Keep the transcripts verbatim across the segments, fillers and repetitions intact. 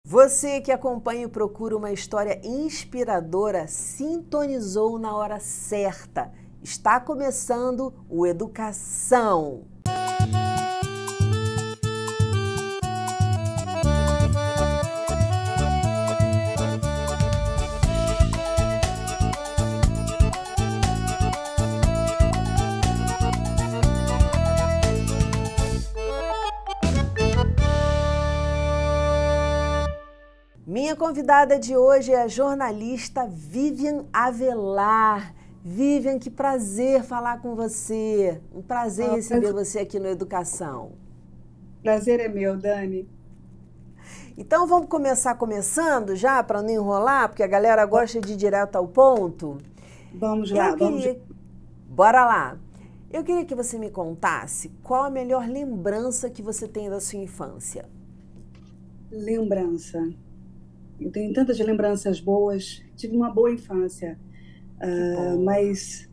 Você que acompanha e procura uma história inspiradora, sintonizou na hora certa. Está começando o Educação. Minha convidada de hoje é a jornalista Vivian Avelar. Vivian, que prazer falar com você. Um prazer ah, receber prazer. você aqui no Educação. Prazer é meu, Dani. Então vamos começar começando já, para não enrolar, porque a galera gosta de ir direto ao ponto. Vamos lá, Eu queria... vamos. Bora lá. Eu queria que você me contasse qual a melhor lembrança que você tem da sua infância. Lembrança. Eu tenho tantas lembranças boas, tive uma boa infância, uh, mas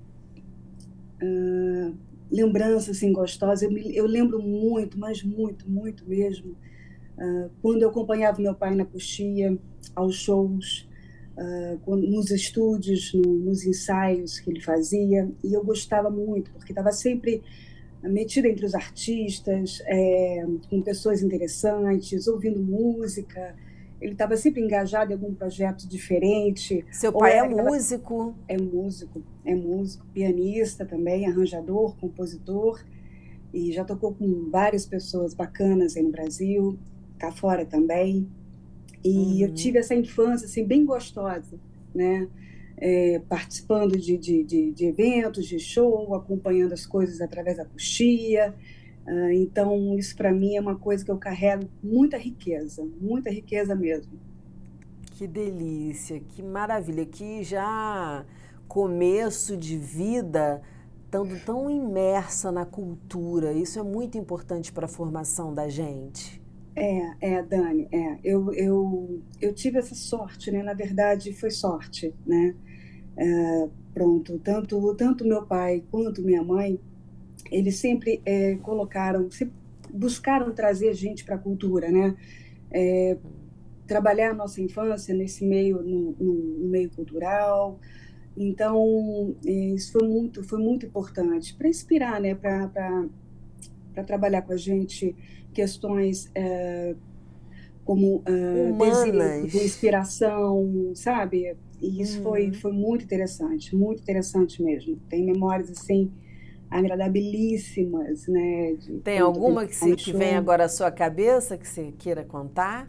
uh, lembrança assim gostosa, eu, me, eu lembro muito, mas muito, muito mesmo, uh, quando eu acompanhava meu pai na coxia, aos shows, uh, quando, nos estúdios, no, nos ensaios que ele fazia, e eu gostava muito, porque estava sempre metida entre os artistas, é, com pessoas interessantes, ouvindo música. Ele estava sempre engajado em algum projeto diferente. Seu pai é músico? É músico, é músico, pianista também, arranjador, compositor, e já tocou com várias pessoas bacanas aí no Brasil, cá fora também. E uhum. eu tive essa infância assim, bem gostosa, né? É, participando de, de, de, de eventos, de show, acompanhando as coisas através da coxia. Uh, então, isso para mim é uma coisa que eu carrego muita riqueza, muita riqueza mesmo. Que delícia, que maravilha, que já começo de vida estando tão imersa na cultura, isso é muito importante para a formação da gente. É, é, Dani, é, eu, eu, eu tive essa sorte, né, na verdade foi sorte, né, é, pronto, tanto, tanto meu pai quanto minha mãe, eles sempre é, colocaram, sempre buscaram trazer a gente para a cultura, né? É, trabalhar a nossa infância nesse meio, no, no, no meio cultural. Então, isso foi muito, foi muito importante para inspirar, né? Para trabalhar com a gente questões é, como é, desejo, inspiração, sabe? E isso uhum. foi, foi muito interessante, muito interessante mesmo. Tem memórias assim agradabilíssimas, né? De Tem alguma que, se, que vem agora à sua cabeça que você queira contar?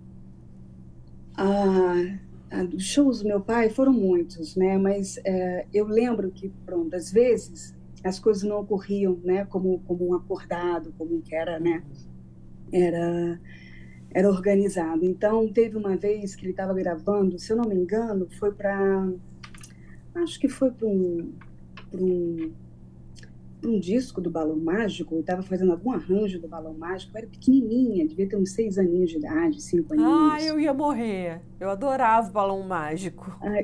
Ah, os shows do meu pai foram muitos, né? Mas é, eu lembro que, pronto, às vezes as coisas não ocorriam, né? Como como um acordado, como que era, né? Era era organizado. Então teve uma vez que ele estava gravando, se eu não me engano, foi para, acho que foi para um, para um um disco do Balão Mágico, eu estava fazendo algum arranjo do Balão Mágico, eu era pequenininha, devia ter uns seis aninhos de idade, cinco aninhos. Ah, eu ia morrer. Eu adorava o Balão Mágico. Ai.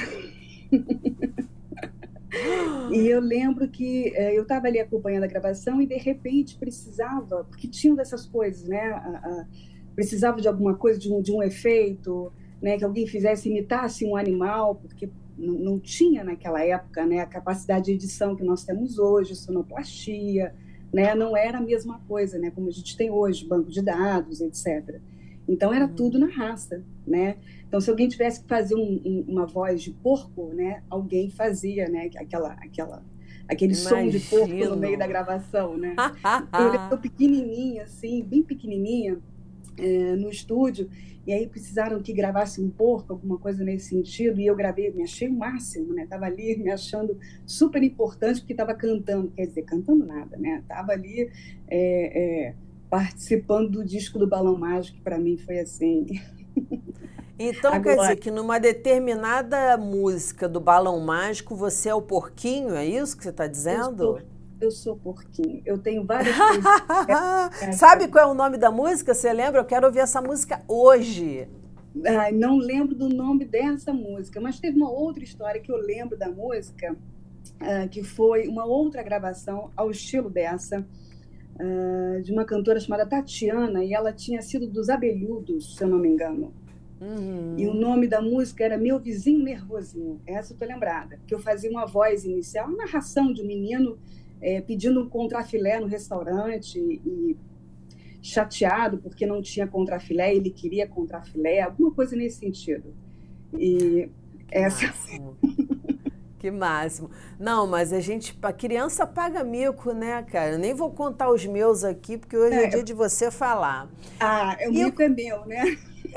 E eu lembro que é, eu estava ali acompanhando a gravação e, de repente, precisava, porque tinham dessas coisas, né? A, a, precisava de alguma coisa, de um, de um efeito, né? Que alguém fizesse, imitasse um animal, porque Não, não tinha naquela época, né, a capacidade de edição que nós temos hoje, sonoplastia, né, não era a mesma coisa, né, como a gente tem hoje, banco de dados, etcétera. Então era uhum. tudo na raça, né? Então se alguém tivesse que fazer um, um, uma voz de porco, né, alguém fazia, né, aquela, aquela, aquele Imagino. som de porco no meio da gravação, né? Eu lembro pequenininha, assim, bem pequenininha, é, no estúdio. E aí precisaram que gravasse um porco, alguma coisa nesse sentido, e eu gravei, me achei o máximo, né? Tava ali me achando super importante, porque estava cantando, quer dizer, cantando nada, né? Tava ali é, é, participando do disco do Balão Mágico, que para mim foi assim. Então Agora, quer dizer que numa determinada música do Balão Mágico, você é o porquinho, é isso que você está dizendo? Eu sou... Eu sou porquinho. Eu tenho várias coisas. Sabe qual é o nome da música? Você lembra? Eu quero ouvir essa música hoje. Ai, não lembro do nome dessa música, mas teve uma outra história que eu lembro da música, uh, que foi uma outra gravação ao estilo dessa, uh, de uma cantora chamada Tatiana, e ela tinha sido dos Abelhudos, se eu não me engano. Uhum. E o nome da música era Meu Vizinho Nervosinho. Essa eu tô lembrada, que eu fazia uma voz inicial, uma narração de um menino é, pedindo um contrafilé no restaurante e chateado porque não tinha contrafilé, ele queria contrafilé, alguma coisa nesse sentido. E que essa... máximo. Que máximo. Não, mas a gente, a criança paga mico, né, cara? Eu nem vou contar os meus aqui, porque hoje é, é dia de você falar. Ah, o mico eu... é meu, né?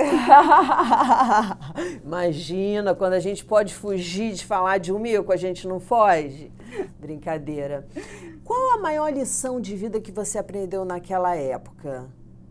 Imagina, quando a gente pode fugir de falar de um mico, a gente não foge. Brincadeira. Qual a maior lição de vida que você aprendeu naquela época?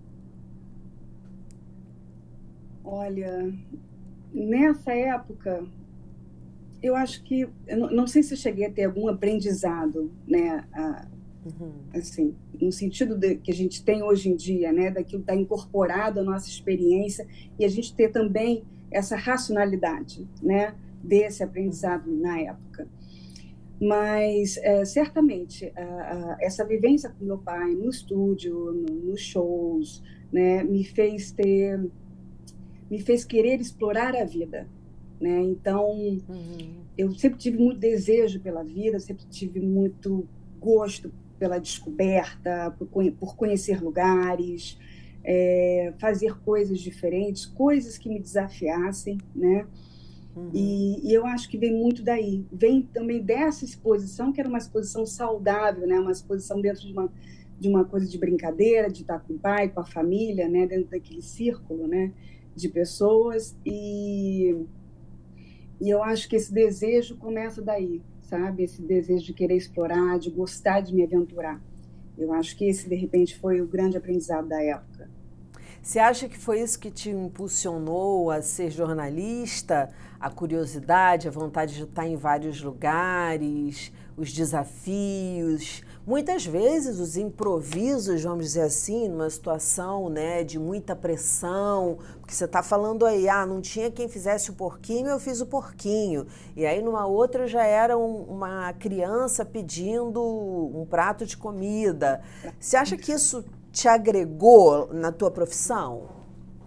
Olha, nessa época, eu acho que, eu não, não sei se eu cheguei a ter algum aprendizado, né, a, uhum. assim, no sentido de, que a gente tem hoje em dia, né, daquilo está incorporado à nossa experiência e a gente ter também essa racionalidade, né, desse aprendizado na época. Mas, é, certamente, a, a, essa vivência com meu pai no estúdio, no, nos shows, né, me fez ter, me fez querer explorar a vida, né? Então, uhum. eu sempre tive muito desejo pela vida, sempre tive muito gosto pela descoberta, por, por conhecer lugares, é, fazer coisas diferentes, coisas que me desafiassem, né? Uhum. E, e eu acho que vem muito daí. Vem também dessa exposição, que era uma exposição saudável, né? Uma exposição dentro de uma, de uma coisa de brincadeira, de estar com o pai, com a família, né? Dentro daquele círculo, né? De pessoas. E, e eu acho que esse desejo começa daí, sabe? Esse desejo de querer explorar, de gostar de me aventurar. Eu acho que esse, de repente, foi o grande aprendizado da época. Você acha que foi isso que te impulsionou a ser jornalista? A curiosidade, a vontade de estar em vários lugares, os desafios, muitas vezes os improvisos, vamos dizer assim, numa situação, né, de muita pressão, porque você está falando aí, ah, não tinha quem fizesse o porquinho, eu fiz o porquinho. E aí numa outra já era um, uma criança pedindo um prato de comida. Você acha que isso te agregou na tua profissão?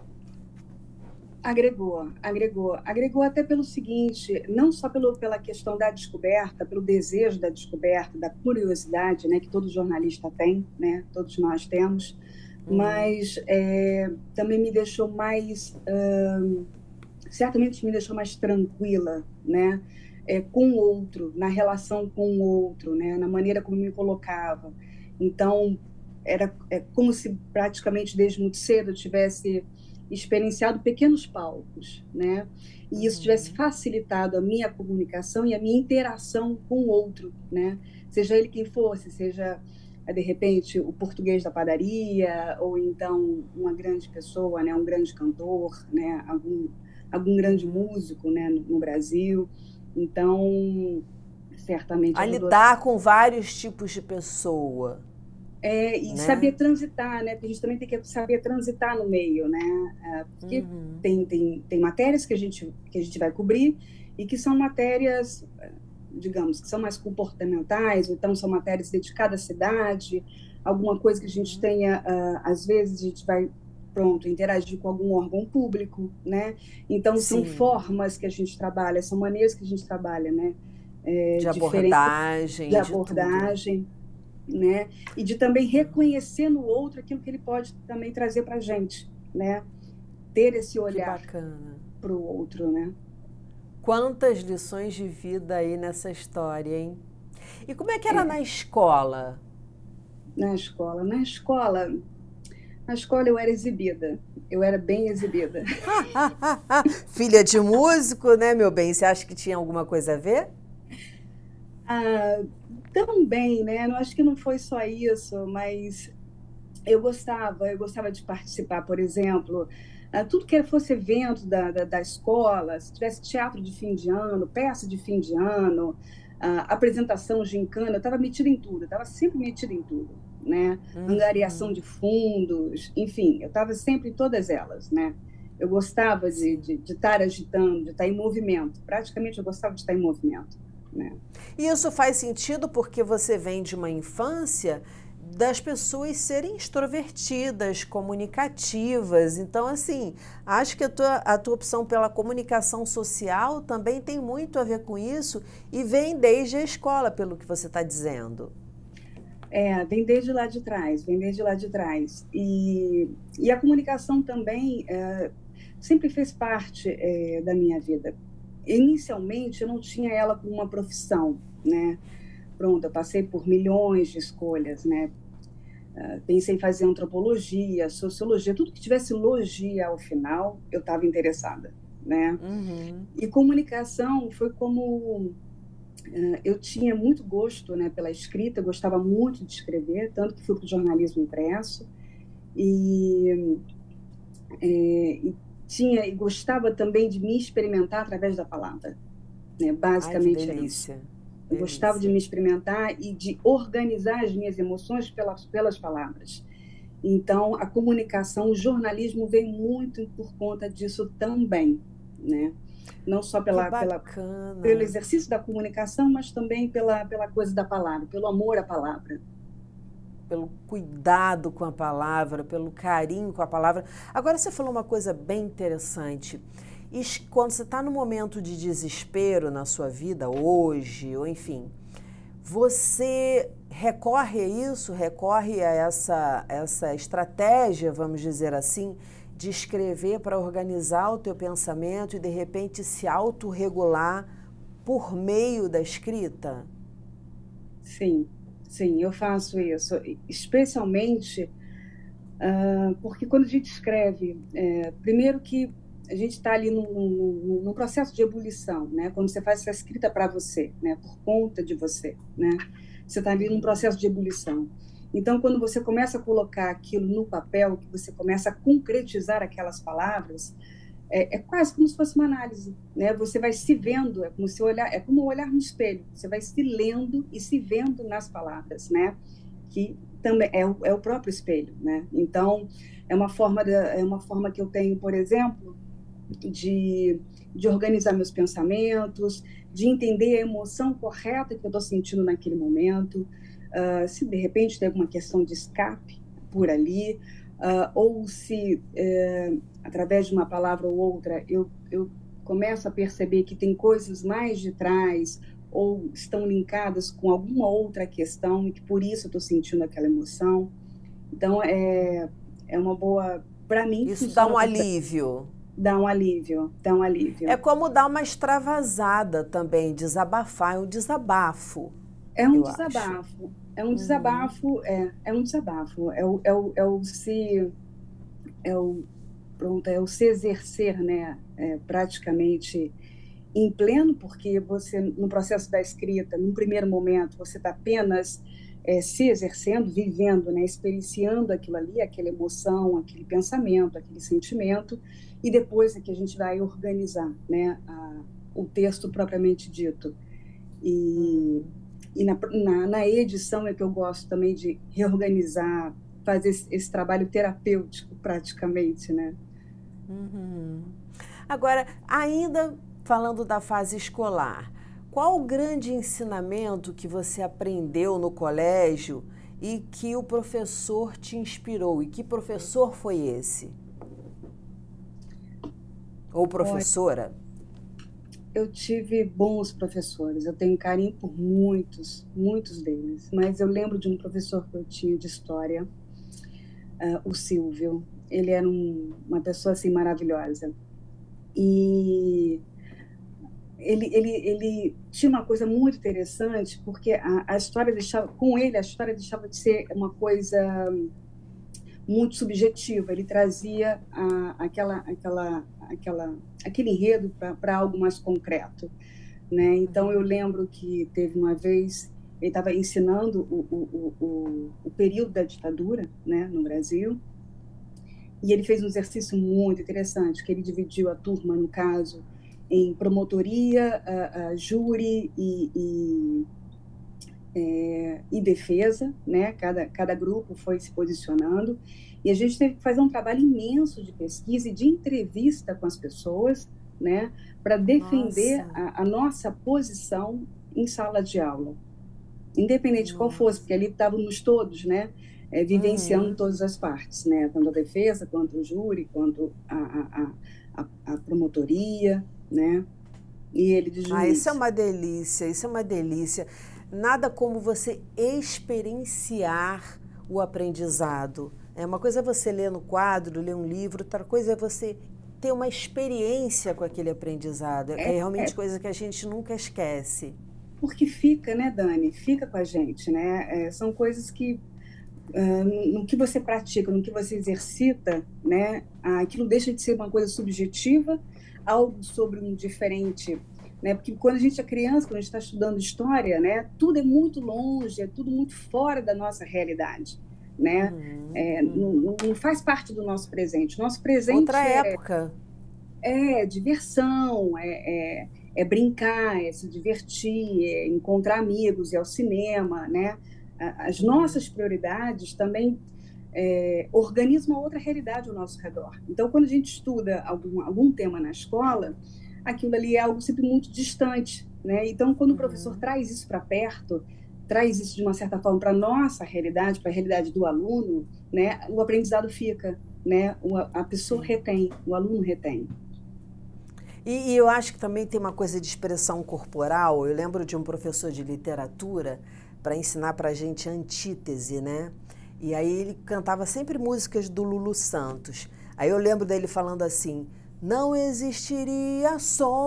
Agregou, agregou. Agregou até pelo seguinte, não só pelo, pela questão da descoberta, pelo desejo da descoberta, da curiosidade, né, que todo jornalista tem, né, todos nós temos, uhum. mas é, também me deixou mais, uh, certamente me deixou mais tranquila, né, é, com o outro, na relação com o outro, né, na maneira como me colocava. Então, era é, como se praticamente desde muito cedo eu tivesse experienciado pequenos palcos, né? E isso tivesse facilitado a minha comunicação e a minha interação com o outro, né? Seja ele quem fosse, seja, de repente, o português da padaria, ou então uma grande pessoa, né? Um grande cantor, né? Algum, algum grande músico, né? No, no Brasil. Então, certamente... A lidar a... com vários tipos de pessoa. É, e né? saber transitar, né? Porque a gente também tem que saber transitar no meio, né? É, porque uhum. tem, tem, tem matérias que a, gente, que a gente vai cobrir e que são matérias, digamos, que são mais comportamentais, ou então são matérias dedicadas à cidade, alguma coisa que a gente tenha, uh, às vezes a gente vai, pronto, interagir com algum órgão público, né? Então, Sim. são formas que a gente trabalha, são maneiras que a gente trabalha, né? É, de abordagem, de abordagem. De né? E de também reconhecer no outro aquilo que ele pode também trazer para a gente, né? Ter esse olhar para o outro, né? Quantas lições de vida aí nessa história, hein? E como é que era é. na escola? Na escola, na escola, na escola eu era exibida, eu era bem exibida. Filha de músico, né, meu bem? Você acha que tinha alguma coisa a ver? Ah, também, né? Eu acho que não foi só isso, mas eu gostava, eu gostava de participar, por exemplo, tudo que fosse evento da, da, da escola, se tivesse teatro de fim de ano, peça de fim de ano, apresentação gincana, eu estava metida em tudo, eu estava sempre metida em tudo, né? Uhum. Angariação de fundos, enfim, eu estava sempre em todas elas, né? Eu gostava de, de, de estar agitando, de estar em movimento, praticamente eu gostava de estar em movimento. Né? E isso faz sentido porque você vem de uma infância das pessoas serem extrovertidas, comunicativas. Então, assim, acho que a tua, a tua opção pela comunicação social também tem muito a ver com isso e vem desde a escola, pelo que você está dizendo. É, vem desde lá de trás, vem desde lá de trás. E, e a comunicação também é, sempre fez parte é, da minha vida. Inicialmente, eu não tinha ela como uma profissão, né? Pronto, eu passei por milhões de escolhas, né? Uh, pensei em fazer antropologia, sociologia, tudo que tivesse logia ao final, eu estava interessada, né? Uhum. E comunicação foi como... Uh, eu tinha muito gosto, né, pela escrita, gostava muito de escrever, tanto que fui para o jornalismo impresso, e, é, e, tinha, e gostava também de me experimentar através da palavra, né? Ai, que Basicamente é isso. delícia. Eu gostava de me experimentar e de organizar as minhas emoções pelas, pelas palavras. Então, a comunicação, o jornalismo veio muito por conta disso também, né? Não só pela, pela, pelo exercício da comunicação, mas também pela, pela coisa da palavra, pelo amor à palavra. Pelo cuidado com a palavra, pelo carinho com a palavra. Agora, você falou uma coisa bem interessante. E quando você está no momento de desespero na sua vida, hoje, ou enfim, você recorre a isso, recorre a essa, essa estratégia, vamos dizer assim, de escrever para organizar o teu pensamento e, de repente, se autorregular por meio da escrita? Sim, sim, eu faço isso, especialmente uh, porque quando a gente escreve, é, primeiro que a gente está ali num, num processo de ebulição, né? Quando você faz essa escrita para você, né? Por conta de você, né? Você está ali num processo de ebulição. Então, quando você começa a colocar aquilo no papel, que você começa a concretizar aquelas palavras, é, é quase como se fosse uma análise, né? Você vai se vendo, é como se olhar, é como olhar no espelho. Você vai se lendo e se vendo nas palavras, né? Que também é o, é o próprio espelho, né? Então, é uma forma de, é uma forma que eu tenho, por exemplo, de, de organizar meus pensamentos, de entender a emoção correta que eu estou sentindo naquele momento, uh, se de repente tem alguma questão de escape por ali, uh, ou se, uh, através de uma palavra ou outra, eu, eu começo a perceber que tem coisas mais de trás, ou estão linkadas com alguma outra questão, e que por isso eu estou sentindo aquela emoção. Então, é, é uma boa... Para mim, isso dá um alívio. Dá um alívio, dá um alívio. É como dar uma extravasada também, desabafar, é um desabafo. É um desabafo, acho. é um desabafo, uhum. é, é um desabafo, é o, é o, é o se, é o, pronto, é o se exercer, né, é, praticamente em pleno, porque você, no processo da escrita, num primeiro momento, você está apenas é, se exercendo, vivendo, né, experienciando aquilo ali, aquela emoção, aquele pensamento, aquele sentimento, e depois é que a gente vai organizar, né, a, o texto propriamente dito. E, e na, na, na edição é que eu gosto também de reorganizar, fazer esse, esse trabalho terapêutico praticamente, né? Uhum. Agora, ainda falando da fase escolar, qual o grande ensinamento que você aprendeu no colégio e que o professor te inspirou? E que professor foi esse? Ou professora? Eu tive bons professores, eu tenho carinho por muitos, muitos deles, mas eu lembro de um professor que eu tinha de história, uh, o Silvio. Ele era um, uma pessoa assim maravilhosa. E ele, ele, ele tinha uma coisa muito interessante, porque a, a história deixava, com ele, a história deixava de ser uma coisa muito subjetiva. Ele trazia a, aquela, aquela, aquela, aquele enredo para algo mais concreto, né? Então, eu lembro que teve uma vez, ele estava ensinando o, o, o, o período da ditadura, né, no Brasil, e ele fez um exercício muito interessante, que ele dividiu a turma, no caso, em promotoria, a, a júri e... e É, e defesa, né? Cada, cada grupo foi se posicionando, e a gente teve que fazer um trabalho imenso de pesquisa e de entrevista com as pessoas, né? Para defender nossa. A, a nossa posição em sala de aula. independente de qual fosse, Nossa. porque ali estávamos todos, né, é, vivenciando Uhum. todas as partes, né, tanto a defesa, quanto o júri, quanto a, a, a, a promotoria, né, e ele de Ah, isso é juiz. uma delícia, isso é uma delícia. Nada como você experienciar o aprendizado. É uma coisa é você ler no quadro, ler um livro, outra coisa é você ter uma experiência com aquele aprendizado. É É, realmente é coisa que a gente nunca esquece. porque fica, né, Dani? Fica com a gente, né? É, são coisas que, ah, no que você pratica, no que você exercita, né? Aquilo deixa de ser uma coisa subjetiva, algo sobre um diferente, né? Porque quando a gente é criança, quando a gente está estudando história, né? Tudo é muito longe, é tudo muito fora da nossa realidade, né? Uhum, É, uhum. não, não faz parte do nosso presente. Nosso Outra presente é época. é diversão, é, é, é brincar, é se divertir, é encontrar amigos, ir ao cinema, né? As Uhum. nossas prioridades também é, organizam uma outra realidade ao nosso redor. Então, quando a gente estuda algum, algum tema na escola, aquilo ali é algo sempre muito distante, né? Então, quando o professor Uhum. traz isso para perto, traz isso de uma certa forma para a nossa realidade, para a realidade do aluno, né? O aprendizado fica, né? A pessoa Sim. retém, o aluno retém. E, e eu acho que também tem uma coisa de expressão corporal. Eu lembro de um professor de literatura para ensinar para a gente antítese, né? E aí ele cantava sempre músicas do Lulu Santos. Aí eu lembro dele falando assim: não existiria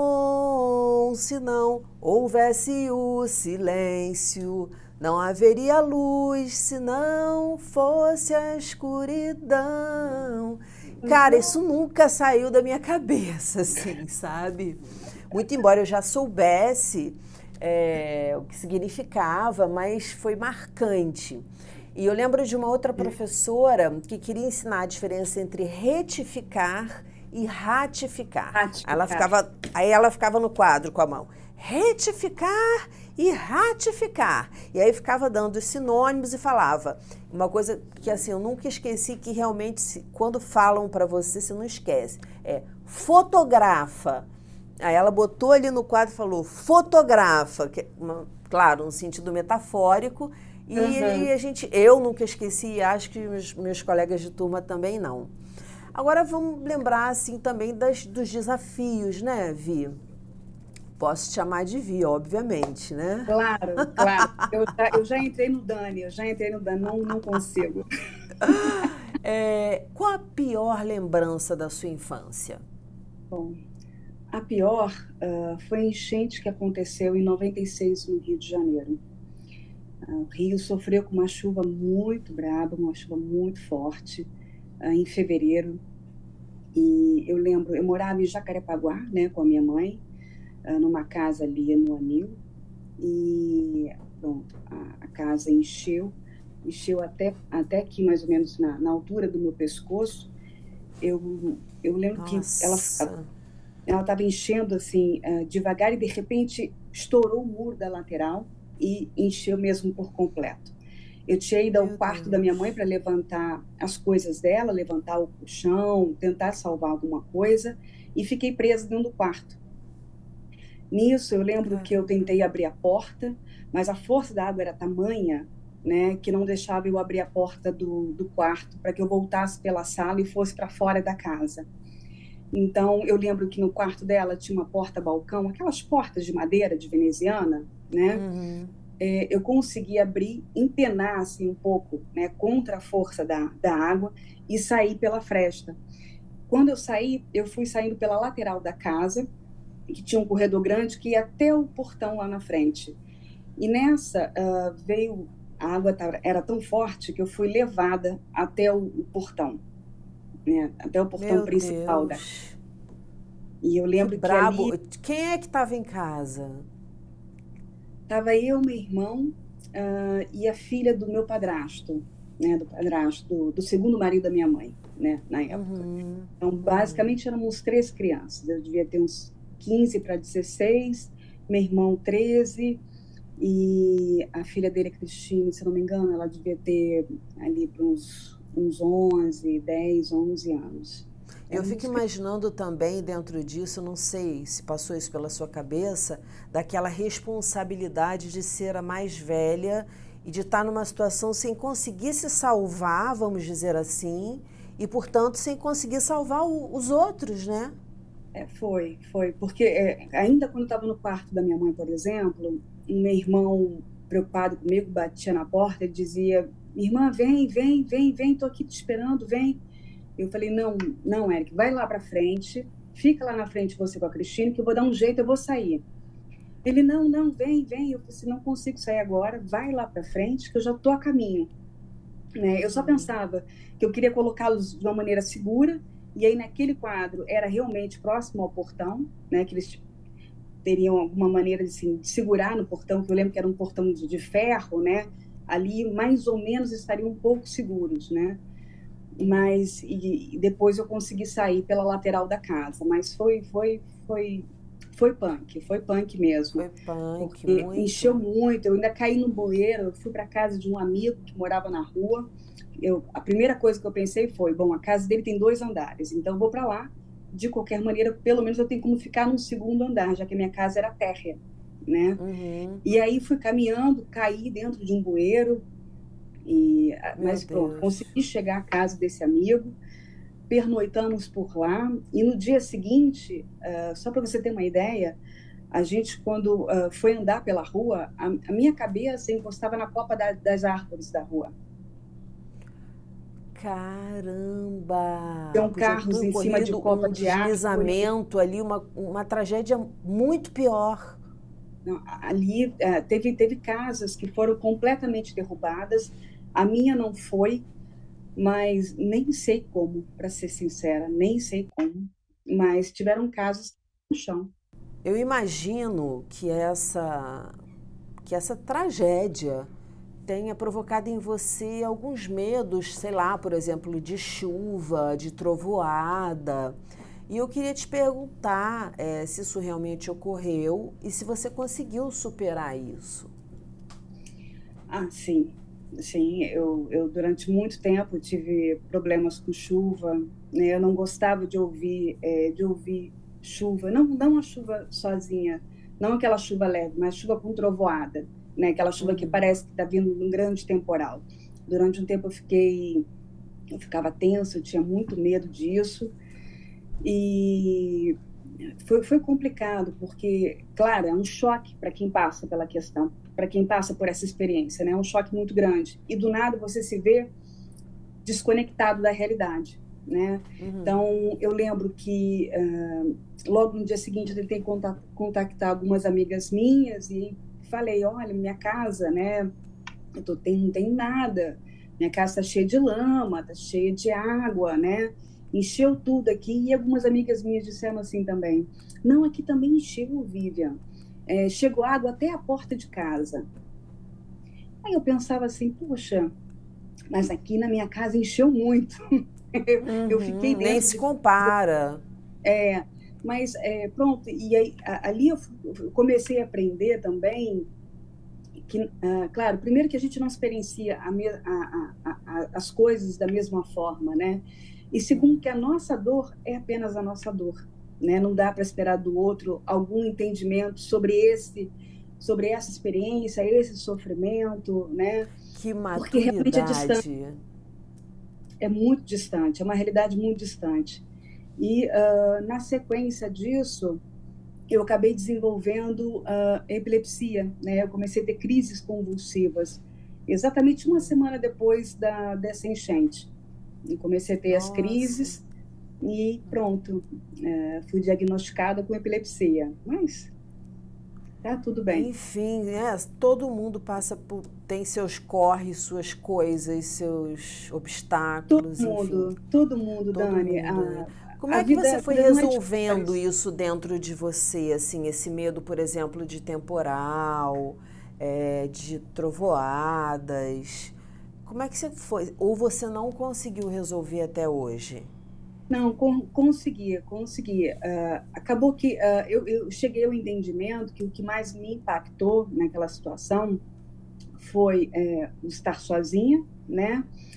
som se não houvesse o silêncio. Não haveria luz se não fosse a escuridão. Cara, isso nunca saiu da minha cabeça, assim, sabe? Muito embora eu já soubesse é, o que significava, mas foi marcante. E eu lembro de uma outra professora que queria ensinar a diferença entre retificar e ratificar. Aí ela Ratificar. ficava, aí ela ficava no quadro com a mão. Retificar e ratificar. E aí ficava dando os sinônimos e falava. Uma coisa que assim eu nunca esqueci, que realmente quando falam para você, você não esquece. É fotografa. Aí ela botou ali no quadro e falou fotografa, que, uma, claro, no sentido metafórico. E, Uhum. e a gente, eu nunca esqueci, e acho que os meus colegas de turma também não. Agora vamos lembrar assim também das, dos desafios, né, Vi? Posso te chamar de Vi, obviamente, né? Claro, claro. Eu já, eu já entrei no Dani, eu já entrei no Dani, não, não consigo. É, qual a pior lembrança da sua infância? Bom, a pior ah, foi a enchente que aconteceu em noventa e seis no Rio de Janeiro. Ah, o Rio sofreu com uma chuva muito braba, uma chuva muito forte, ah, em fevereiro. E eu lembro, eu morava em Jacarepaguá, né, com a minha mãe, ah, numa casa ali no Anil. E pronto, a, a casa encheu, encheu até, até aqui mais ou menos na, na altura do meu pescoço. Eu, eu lembro que ela Nossa, ela estava enchendo assim, eh, devagar e de repente estourou o muro da lateral e encheu mesmo por completo. Eu tinha ido ao meu quarto da minha mãe Deus. para levantar as coisas dela, levantar o colchão, tentar salvar alguma coisa, e fiquei presa dentro do quarto. Nisso, eu lembro que eu Caramba. tentei abrir a porta, mas a força da água era tamanha, né, que não deixava eu abrir a porta do, do quarto para que eu voltasse pela sala e fosse para fora da casa. Então, eu lembro que no quarto dela tinha uma porta-balcão, aquelas portas de madeira de veneziana, né? Uhum. É, eu consegui abrir, empenar assim um pouco, né, contra a força da, da água e sair pela fresta. Quando eu saí, eu fui saindo pela lateral da casa, que tinha um corredor grande que ia até o portão lá na frente. E nessa uh, veio a água tava, era tão forte que eu fui levada até o, o portão, né, até o portão Meu principal da. Deus. E eu Que lembro que brabo. ali Quem é que estava em casa? estava eu, meu irmão, uh, e a filha do meu padrasto, né, do padrasto, do, do segundo marido da minha mãe, né, na época. Uhum. Então, Uhum. basicamente, éramos três crianças. Eu devia ter uns quinze para dezesseis, meu irmão treze, e a filha dele, Cristine, se não me engano, ela devia ter ali para uns, uns onze, dez, onze anos. Eu fico imaginando também dentro disso, eu não sei se passou isso pela sua cabeça, daquela responsabilidade de ser a mais velha e de estar numa situação sem conseguir se salvar, vamos dizer assim, e, portanto, sem conseguir salvar o, os outros, né? É, foi, foi. Porque é, ainda quando eu estava no quarto da minha mãe, por exemplo, um meu irmão preocupado comigo batia na porta, ele dizia: minha irmã, vem, vem, vem, vem, tô aqui te esperando, vem. Eu falei: não, não, Eric, vai lá para frente, fica lá na frente você com a Cristina, que eu vou dar um jeito, eu vou sair. Ele: não, não, vem, vem. Eu falei assim: não consigo sair agora, vai lá para frente, que eu já tô a caminho. Né? Eu só pensava que eu queria colocá-los de uma maneira segura, e aí naquele quadro era realmente próximo ao portão, né? Que eles teriam alguma maneira assim, de segurar no portão, que eu lembro que era um portão de, de ferro, né? Ali mais ou menos estariam um pouco seguros, né? Mas e, e depois eu consegui sair pela lateral da casa, mas foi foi foi foi punk, foi punk mesmo, Foi punk, porque encheu muito. muito. Eu ainda caí no bueiro, eu fui para casa de um amigo que morava na rua. Eu, a primeira coisa que eu pensei foi: bom, a casa dele tem dois andares, então eu vou para lá. De qualquer maneira, pelo menos eu tenho como ficar no segundo andar, já que a minha casa era térrea, né? Uhum. E aí fui caminhando, caí dentro de um bueiro, e, Meu mas pronto, Deus. consegui chegar à casa desse amigo, pernoitamos por lá, e no dia seguinte, uh, só para você ter uma ideia, a gente, quando uh, foi andar pela rua, a, a minha cabeça encostava na copa da, das árvores da rua. Caramba! Tinham Podia ter carros em cima de ocorrido copa um de árvore. deslizamento ali, uma, uma tragédia muito pior. Não, ali uh, teve, teve casas que foram completamente derrubadas, a minha não foi, mas nem sei como, para ser sincera, nem sei como, mas tiveram casos no chão. Eu imagino que essa, que essa tragédia tenha provocado em você alguns medos, sei lá, por exemplo, de chuva, de trovoada. E eu queria te perguntar é, se isso realmente ocorreu e se você conseguiu superar isso. Ah, sim, sim, eu, eu durante muito tempo tive problemas com chuva, né? Eu não gostava de ouvir, é, de ouvir chuva, não, não a chuva sozinha, não aquela chuva leve, mas chuva com trovoada, né? Aquela chuva que Uhum. parece que está vindo um grande temporal. Durante um tempo eu fiquei, eu ficava tensa, eu tinha muito medo disso, e foi, foi complicado, porque, claro, é um choque para quem passa pela questão, para quem passa por essa experiência, né? É um choque muito grande. E do nada você se vê desconectado da realidade, né? Uhum. Então, eu lembro que uh, logo no dia seguinte eu tentei contact, contactar algumas amigas minhas e falei: olha, minha casa, né? Eu tô, tem, não tem nada. Minha casa está cheia de lama, está cheia de água, né? Encheu tudo aqui. E algumas amigas minhas disseram assim também: não, aqui também encheu, Vivian. É, chegou água até a porta de casa. Aí eu pensava assim: poxa, mas aqui na minha casa encheu muito. eu, eu fiquei Uhum. Nem dentro se de. compara. É, mas é, pronto, e aí, a, ali eu comecei a aprender também que, uh, claro, primeiro que a gente não experiencia a me, a, a, a, as coisas da mesma forma, né? E segundo que a nossa dor é apenas a nossa dor, né? Não dá para esperar do outro algum entendimento sobre esse, sobre essa experiência, esse sofrimento, né? Que Porque realmente é distante, maturidade. é muito distante, é uma realidade muito distante. E uh, na sequência disso eu acabei desenvolvendo uh, epilepsia, né? Eu comecei a ter crises convulsivas, exatamente uma semana depois da, dessa enchente. Eu comecei a ter as Nossa. crises e pronto, uh, fui diagnosticada com epilepsia. Mas tá tudo bem. Enfim, né? Todo mundo passa por. Tem seus corres, suas coisas, seus Todo obstáculos, enfim. mundo, todo mundo, Todo Dani, mundo, né? a, Como a é que você vida, a foi vida não é de resolvendo flores. isso dentro de você, assim, esse medo, por exemplo, de temporal, é, de trovoadas? Como é que você foi? Ou você não conseguiu resolver até hoje? Não, con consegui, consegui. Uh, acabou que uh, eu, eu cheguei ao entendimento que o que mais me impactou naquela situação foi é, estar sozinha, né?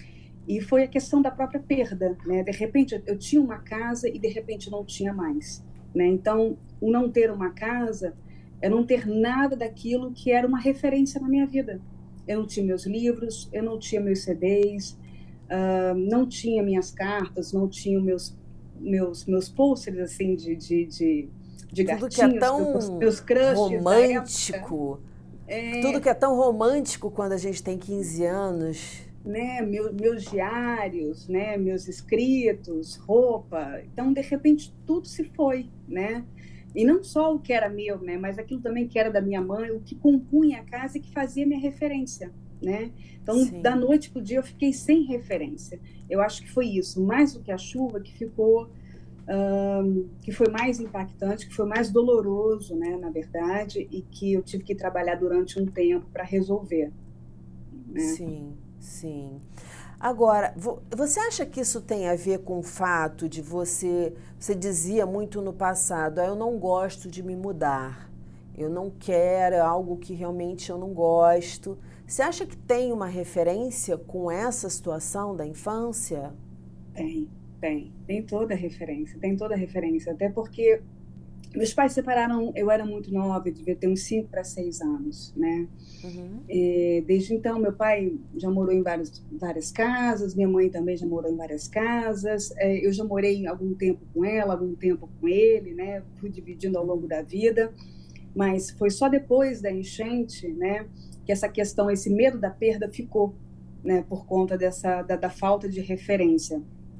E foi a questão da própria perda, né? De repente, eu tinha uma casa e, de repente, não tinha mais, né? Então, o não ter uma casa é não ter nada daquilo que era uma referência na minha vida. Eu não tinha meus livros, eu não tinha meus C Ds, uh, não tinha minhas cartas, não tinha meus, meus, meus posters, assim, de, de, de, de Tudo que é gatinhos, meus, tão meus crushes da época. romântico, tudo É, que é tão romântico quando a gente tem quinze anos. né, meu, meus diários, né, meus escritos, roupa. Então, de repente, tudo se foi, né? E não só o que era meu, né, mas aquilo também que era da minha mãe, o que compunha a casa e que fazia minha referência, né? Então, Sim. da noite para o dia, eu fiquei sem referência. Eu acho que foi isso, mais do que a chuva, que ficou, um, que foi mais impactante, que foi mais doloroso, né, na verdade, e que eu tive que trabalhar durante um tempo para resolver, né? Sim, sim. Agora, você acha que isso tem a ver com o fato de você, você dizia muito no passado, ah, eu não gosto de me mudar, eu não quero, é algo que realmente eu não gosto. Você acha que tem uma referência com essa situação da infância? Tem, tem, tem toda a referência, tem toda a referência, até porque meus pais se separaram, eu era muito nova, eu devia ter uns cinco para seis anos, né? Uhum. E, desde então, meu pai já morou em várias, várias casas, minha mãe também já morou em várias casas, eu já morei algum tempo com ela, algum tempo com ele, né? Fui dividindo ao longo da vida, mas foi só depois da enchente, né, que essa questão, esse medo da perda ficou, né, por conta dessa, da, da falta de referência.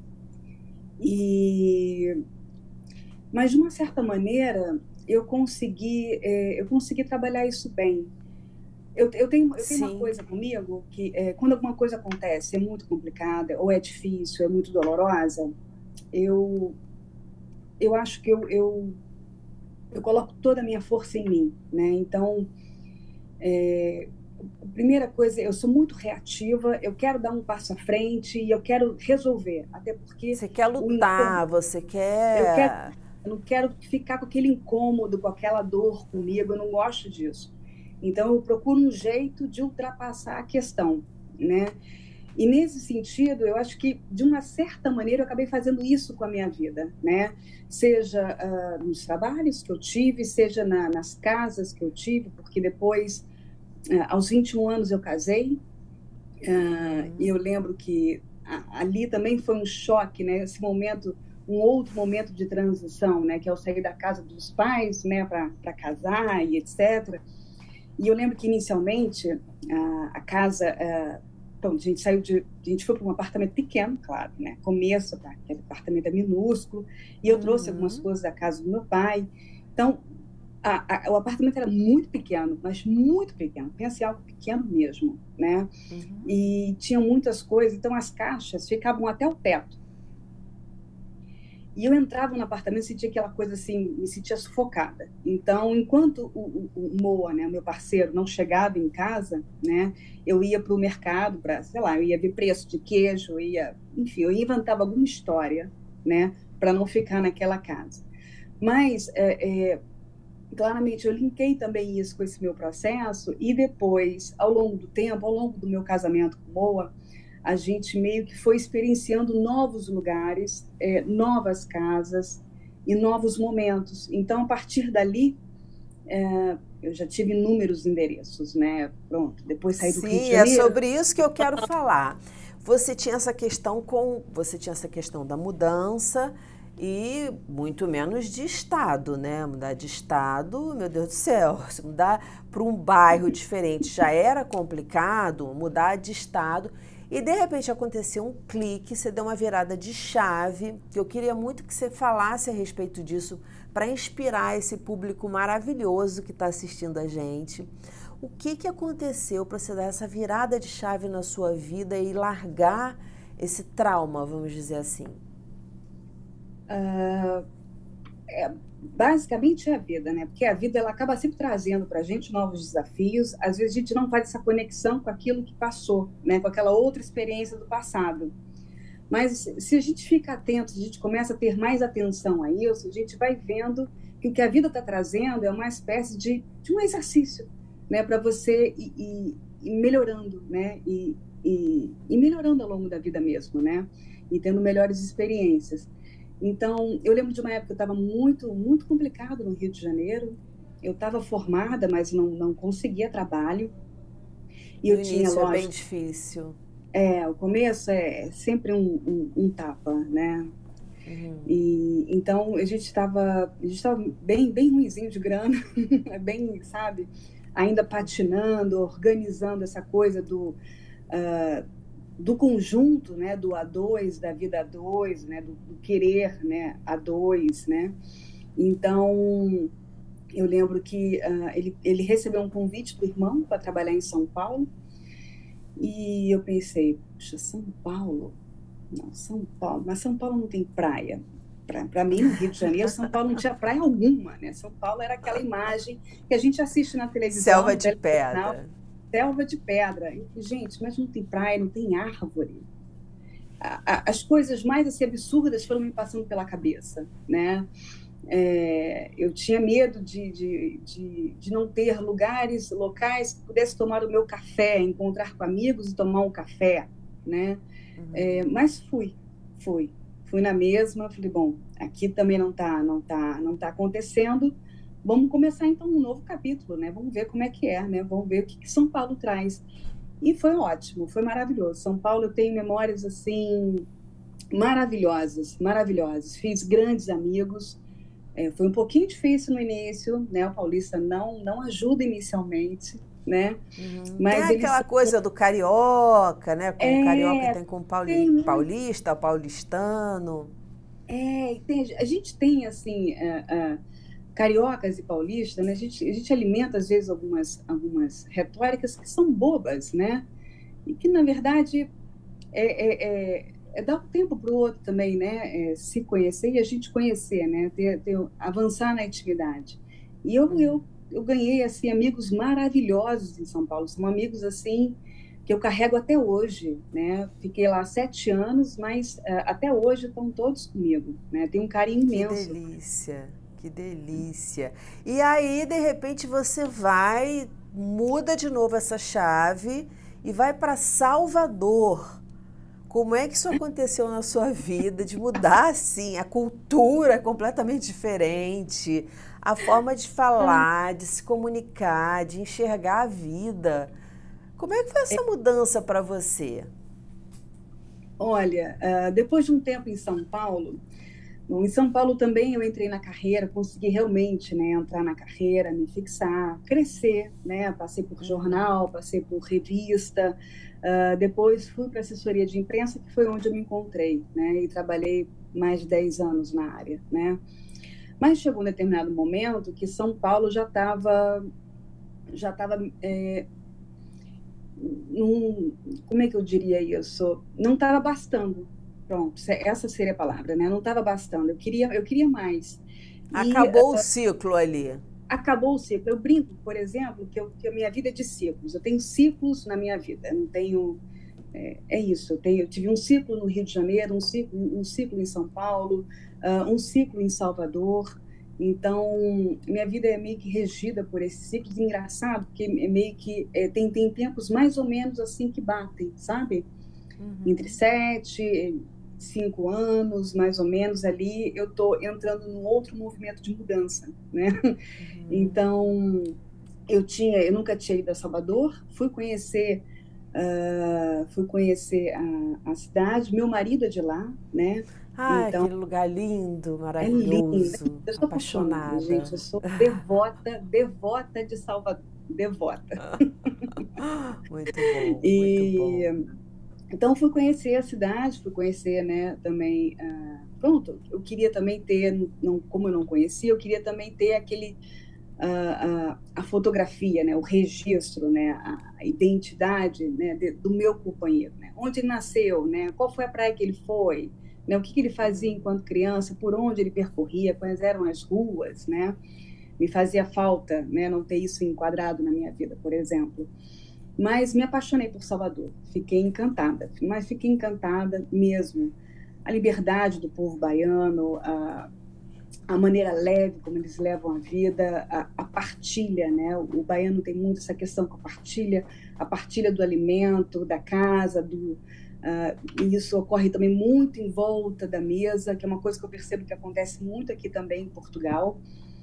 E... Mas, de uma certa maneira, eu consegui, é, eu consegui trabalhar isso bem. Eu, eu, tenho, eu tenho uma coisa comigo, que é, quando alguma coisa acontece, é muito complicada, ou é difícil, é muito dolorosa, eu, eu acho que eu, eu, eu coloco toda a minha força em mim, né? Então, é, a primeira coisa, eu sou muito reativa, eu quero dar um passo à frente e eu quero resolver, até porque... Você quer lutar, você quer... Eu quero... Eu não quero ficar com aquele incômodo, com aquela dor comigo, eu não gosto disso. Então, eu procuro um jeito de ultrapassar a questão, né? E, nesse sentido, eu acho que, de uma certa maneira, eu acabei fazendo isso com a minha vida, né? Seja uh, nos trabalhos que eu tive, seja na, nas casas que eu tive, porque depois, uh, aos vinte e um anos, eu casei, uh, e eu lembro que a, ali também foi um choque, né? Esse momento... um outro momento de transição, né, que é o sair da casa dos pais, né, para casar e etcétera. E eu lembro que, inicialmente, a, a casa... A, então, a gente saiu de... A gente foi para um apartamento pequeno, claro, né, começo, tá, aquele apartamento é minúsculo, e eu uhum. trouxe algumas coisas da casa do meu pai. Então, a, a, o apartamento era muito pequeno, mas muito pequeno, pensa em algo pequeno mesmo, né, uhum. e tinham muitas coisas, então as caixas ficavam até o teto. E eu entrava no apartamento e sentia aquela coisa assim, me sentia sufocada. Então, enquanto o, o, o Moa, né, o meu parceiro, não chegava em casa, né, eu ia para o mercado, para, sei lá, eu ia ver preço de queijo, eu ia, enfim, eu inventava alguma história, né, para não ficar naquela casa. Mas, é, é, claramente, eu linkei também isso com esse meu processo e depois, ao longo do tempo, ao longo do meu casamento com o Moa, a gente meio que foi experienciando novos lugares, é, novas casas e novos momentos. Então, a partir dali, é, eu já tive inúmeros endereços, né? Pronto, depois saí do Rio de Janeiro. Sim, é sobre isso que eu quero falar. Você tinha essa questão com, você tinha essa questão da mudança e muito menos de estado, né? Mudar de estado, meu Deus do céu, se mudar para um bairro diferente já era complicado, mudar de estado. E, de repente, aconteceu um clique, você deu uma virada de chave, que eu queria muito que você falasse a respeito disso para inspirar esse público maravilhoso que está assistindo a gente. O que, que aconteceu para você dar essa virada de chave na sua vida e largar esse trauma, vamos dizer assim? Uh, é, basicamente é a vida, né? Porque a vida ela acaba sempre trazendo para a gente novos desafios. Às vezes a gente não faz essa conexão com aquilo que passou, né? Com aquela outra experiência do passado. Mas se a gente fica atento, se a gente começa a ter mais atenção a isso, a gente vai vendo que o que a vida está trazendo é uma espécie de, de um exercício, né? Para você ir, ir, ir melhorando, né? E e, e melhorando ao longo da vida mesmo, né? E tendo melhores experiências. Então, eu lembro de uma época que eu estava muito, muito complicado no Rio de Janeiro. Eu estava formada, mas não, não conseguia trabalho. E No eu tinha, início é bem lógico, difícil. é, o começo é sempre um, um, um tapa, né? E então a gente estava, a gente estava bem, bem ruinzinho de grana, bem, sabe, ainda patinando, organizando essa coisa do uh, do conjunto, né, do a dois, da vida a dois, né, do, do querer, né, a dois, né. Então eu lembro que uh, ele ele recebeu um convite do irmão para trabalhar em São Paulo e eu pensei, puxa, São Paulo? Não, São Paulo, mas São Paulo não tem praia. Para mim, no Rio de Janeiro, São Paulo não tinha praia alguma, né? São Paulo era aquela imagem que a gente assiste na televisão, Selva no de telejornal, pedra. selva de pedra. E, gente, mas não tem praia, não tem árvore. A, a, as coisas mais assim, absurdas foram me passando pela cabeça, né? É, eu tinha medo de, de, de, de não ter lugares, locais que pudesse tomar o meu café, encontrar com amigos e tomar um café, né? É, mas fui, fui, fui na mesma, falei, bom, aqui também não tá, não tá, não tá acontecendo, vamos começar então um novo capítulo, né? Vamos ver como é que é, né? Vamos ver o que, que São Paulo traz. E foi ótimo, foi maravilhoso. São Paulo eu tenho memórias assim maravilhosas, maravilhosas. Fiz grandes amigos. É, foi um pouquinho difícil no início, né? O paulista não não ajuda inicialmente, né? Uhum. Tem Mas eles aquela coisa do carioca, né? Como o carioca é, tem com o tem pauli muito. paulista, o paulistano. É, tem, a gente tem, assim, uh, uh, cariocas e paulistas, né? A gente, a gente alimenta, às vezes, algumas, algumas retóricas que são bobas, né? E que, na verdade, é, é, é, é dar um tempo para o outro também, né? É, se conhecer e a gente conhecer, né? Ter, ter, avançar na intimidade. E eu, eu, eu ganhei, assim, amigos maravilhosos em São Paulo. São amigos, assim, que eu carrego até hoje, né? Fiquei lá sete anos, mas uh, até hoje estão todos comigo, né? Tenho um carinho Que imenso. delícia, que delícia. E aí, de repente, você vai, muda de novo essa chave e vai para Salvador. Como é que isso aconteceu na sua vida, de mudar, assim, a cultura é completamente diferente, a forma de falar, de se comunicar, de enxergar a vida. Como é que foi essa mudança para você? Olha, uh, depois de um tempo em São Paulo, bom, em São Paulo também eu entrei na carreira, consegui realmente, né, entrar na carreira, me fixar, crescer, né? Passei por jornal, passei por revista, uh, depois fui para assessoria de imprensa, que foi onde eu me encontrei, né? E trabalhei mais de dez anos na área, né? Mas chegou um determinado momento que São Paulo já estava, já estava, é, num, como é que eu diria isso? Não estava bastando. Pronto, essa seria a palavra, né? Não estava bastando. Eu queria, eu queria mais. E Acabou o ciclo ali. acabou o ciclo. Eu brinco, por exemplo, que, eu, que a minha vida é de ciclos. Eu tenho ciclos na minha vida. Eu não tenho. É, é isso. Eu, tenho, eu tive um ciclo no Rio de Janeiro, um ciclo, um ciclo em São Paulo, uh, um ciclo em Salvador. Então, minha vida é meio que regida por esses ciclos. Engraçado, porque é meio que é, tem, tem tempos mais ou menos assim que batem, sabe? Uhum. Entre sete, cinco anos, mais ou menos, ali, eu estou entrando num outro movimento de mudança, né? Uhum. Então, eu tinha, eu nunca tinha ido a Salvador, fui conhecer, uh, fui conhecer a, a cidade, meu marido é de lá, né? Ah, então, aquele lugar lindo, maravilhoso, é lindo. Eu sou apaixonada. apaixonada, gente, eu sou devota, devota de Salvador, devota. Muito bom, e, muito bom. Então, fui conhecer a cidade, fui conhecer, né, também, uh, pronto, eu queria também ter, não, como eu não conhecia, eu queria também ter aquele, uh, uh, a fotografia, né, o registro, né, a, a identidade, né, de, do meu companheiro, né, onde ele nasceu, né, qual foi a praia que ele foi, né, o que, que ele fazia enquanto criança, por onde ele percorria, quais eram as ruas, né, me fazia falta, né, não ter isso enquadrado na minha vida, por exemplo. Mas me apaixonei por Salvador, fiquei encantada, mas fiquei encantada mesmo. A liberdade do povo baiano, a, a maneira leve como eles levam a vida, a, a partilha, né? O, o baiano tem muito essa questão com a partilha, a partilha do alimento, da casa, do, uh, e isso ocorre também muito em volta da mesa, que é uma coisa que eu percebo que acontece muito aqui também em Portugal,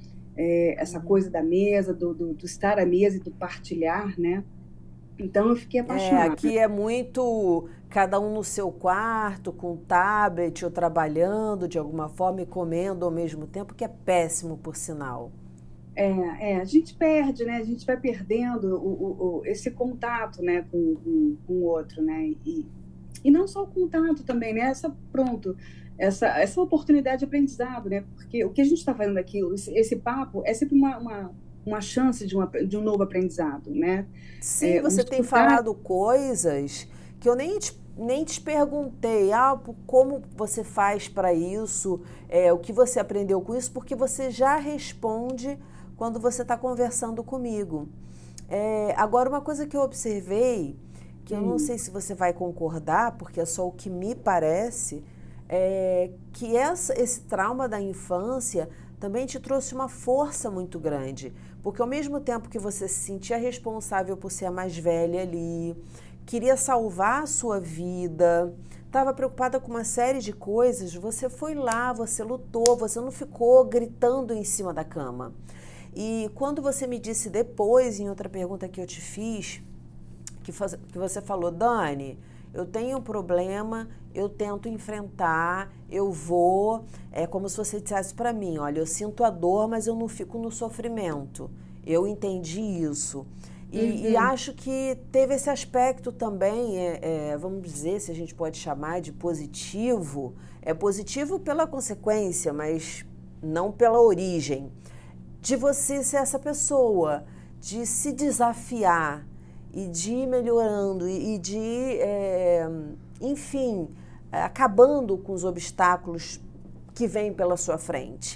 é, essa Uhum. coisa da mesa, do, do, do estar à mesa e do partilhar, né? Então eu fiquei É, apaixonada. aqui é muito cada um no seu quarto, com tablet ou trabalhando de alguma forma e comendo ao mesmo tempo, que é péssimo, por sinal. É, é, a gente perde, né? A gente vai perdendo o, o, o- esse contato, né, com, com, com o outro, né? E, e não só o contato também, né? Essa, pronto, essa, essa oportunidade de aprendizado, né? Porque o que a gente está fazendo aqui, esse, esse papo, é sempre uma, uma, uma chance de, uma, de um novo aprendizado, né? Sim, É, o você tem escutar, falado coisas que eu nem te, nem te perguntei. Ah, po- como você faz para isso? É, o que você aprendeu com isso? Porque você já responde quando você está conversando comigo. É, agora, uma coisa que eu observei, que eu não hum, sei se você vai concordar, porque é só o que me parece, é que essa, esse trauma da infância também te trouxe uma força muito grande. Porque ao mesmo tempo que você se sentia responsável por ser a mais velha ali, queria salvar a sua vida, estava preocupada com uma série de coisas, você foi lá, você lutou, você não ficou gritando em cima da cama. E quando você me disse depois, em outra pergunta que eu te fiz, que, faz, que você falou, Dani, eu tenho um problema, eu tento enfrentar, eu vou, é como se você dissesse para mim, olha, eu sinto a dor, mas eu não fico no sofrimento. Eu entendi isso. E, e uhum, acho que teve esse aspecto também, é, é, vamos dizer, se a gente pode chamar de positivo, é positivo pela consequência, mas não pela origem, de você ser essa pessoa, de se desafiar e de ir melhorando e de, é, enfim, acabando com os obstáculos que vêm pela sua frente.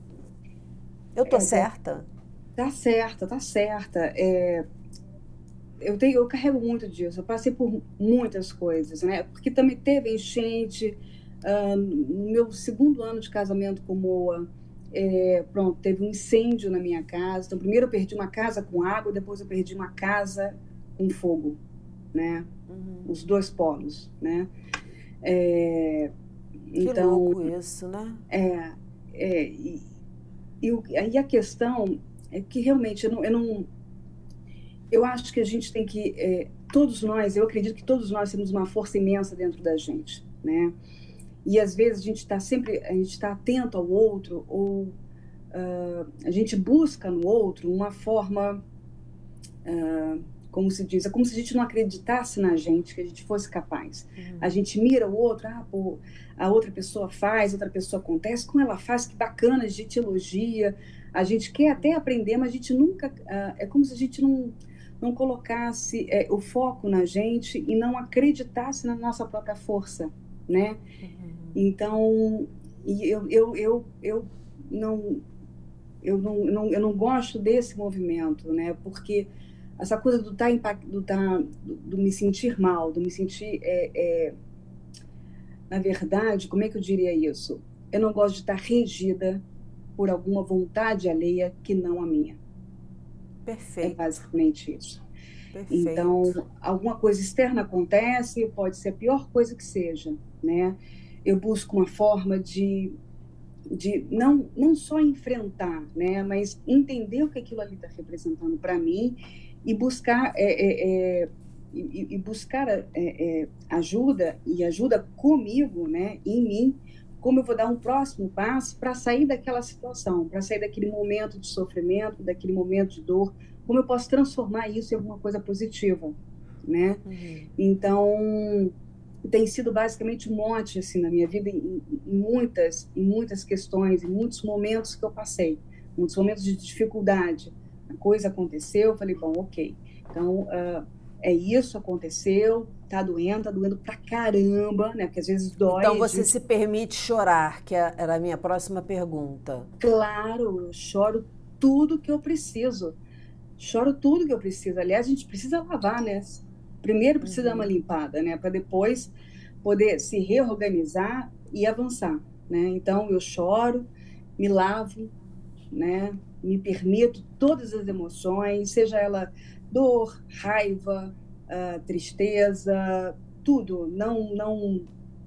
Eu tô é, tá, certa? tá certa, tá certa. É, eu tenho, eu carrego muito disso. Eu passei por muitas coisas, né? Porque também teve enchente. ah, no meu segundo ano de casamento com Moa, é, pronto, teve um incêndio na minha casa. Então, primeiro eu perdi uma casa com água, depois eu perdi uma casa com fogo, né? Os dois polos, né? É, Que então, louco isso, né? é, é, e, e o- aí a questão é que realmente eu não, eu não eu acho que a gente tem que, é, todos nós, eu acredito que todos nós temos uma força imensa dentro da gente, né? E às vezes a gente está sempre, a gente está atento ao outro, ou uh, a gente busca no outro uma forma, uh, como se diz, é como se a gente não acreditasse na gente, que a gente fosse capaz. A gente mira o outro, ah, pô, a outra pessoa faz, outra pessoa acontece, como ela faz, que bacana, a gente elogia, a gente quer até aprender, mas a gente nunca, uh, é como se a gente não não colocasse é, o foco na gente e não acreditasse na nossa própria força, né? Então, e eu, eu, eu, eu não eu não, eu não eu não gosto desse movimento, né? Porque essa coisa do tá, impact- do, tá, do, do me sentir mal, do me sentir é, é, na verdade, como é que eu diria isso? Eu não gosto de estar regida por alguma vontade alheia que não a minha. É Perfeito, basicamente isso. Então, perfeito. alguma coisa externa acontece, pode ser a pior coisa que seja, né? Eu busco uma forma de, de não, não só enfrentar, né? Mas entender o que aquilo ali está representando para mim e buscar é, é, é, e, e buscar é, é, ajuda e ajuda comigo, né? Em mim, como eu vou dar um próximo passo para sair daquela situação, para sair daquele momento de sofrimento, daquele momento de dor, como eu posso transformar isso em alguma coisa positiva, né? Então, tem sido basicamente um mote assim na minha vida em, em muitas, em muitas questões, em muitos momentos que eu passei, muitos momentos de dificuldade. A coisa aconteceu, eu falei, bom, ok. Então, uh, é isso, aconteceu, tá doendo, tá doendo pra caramba, né? Porque às vezes Então dói, a você gente, se permite chorar, que é- era a minha próxima pergunta. claro, eu choro tudo que eu preciso. Choro tudo que eu preciso. Aliás, a gente precisa lavar, né? Primeiro precisa dar uma limpada, né? Para depois poder se reorganizar e avançar, né? Então, eu choro, me lavo, né? Me permito todas as emoções, seja ela dor, raiva, uh, tristeza, tudo. Não, não,